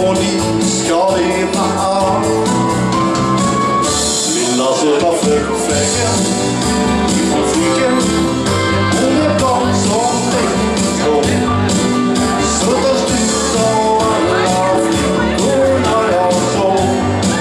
och ni ska veta allt. Lilla söta fläcken ifrån flicken, hon är bland som äggtråd. Sötast utav alla flickor när jag såg.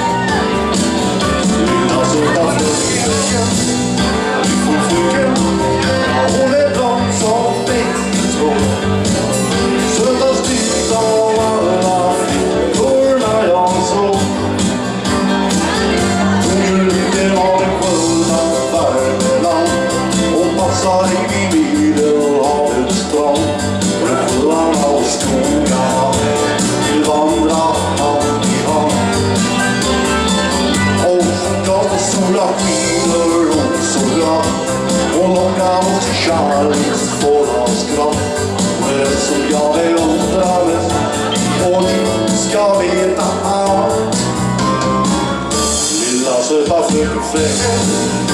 Lilla söta fläcken ifrån flicken, hon är bland som äggtråd. Sötast utav alla flickor när jag såg. Hon ligger av en sköna värmeland och passar i Medelhavets strand. Sjöarna och skogarna vill vandra hand i hand. Och jag sola skiner och sola och lockar mot sin kärleksfulla skratt. Och det som jag är undrar mest och ni ska veta allt. Lilla söta fläcken